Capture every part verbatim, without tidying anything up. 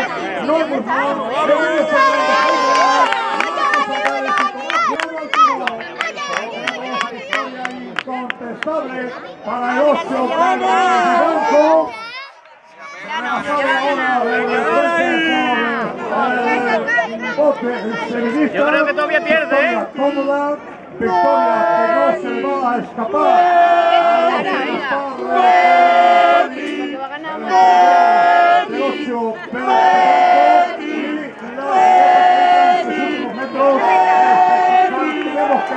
No, por favor. Incontestable para el ocho Blanco. Yo creo que todavía pierde, ¿eh? Cómoda, victoria que no se va a escapar. El ocho Blanco y la últimos metros. Tenemos que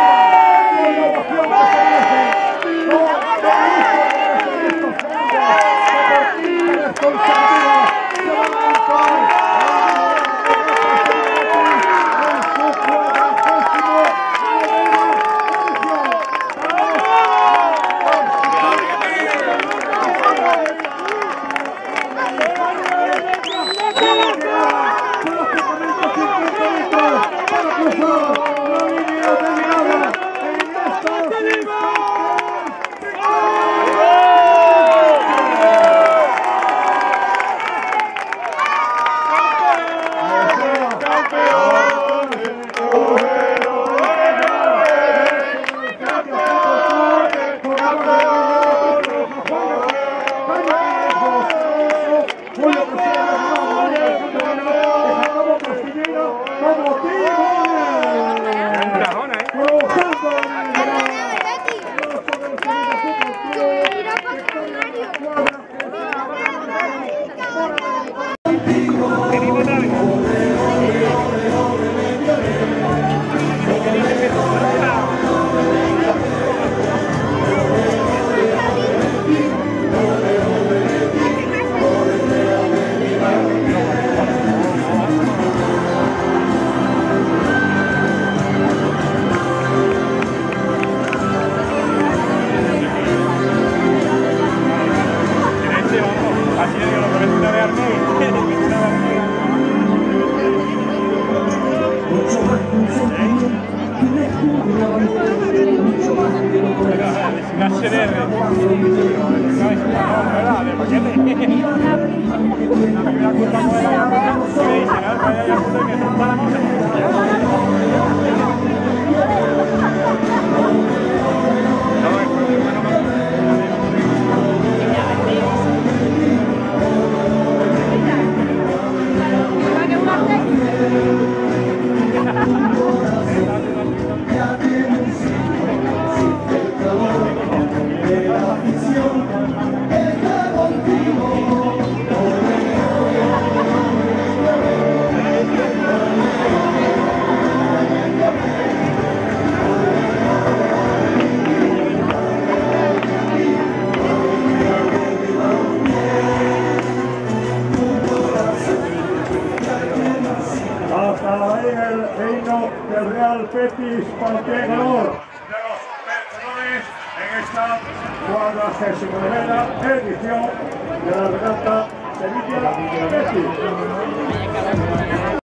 del Real Betis Balompié Color de los vencedores en esta cuadragésima novena edición de la regata Sevilla Betis.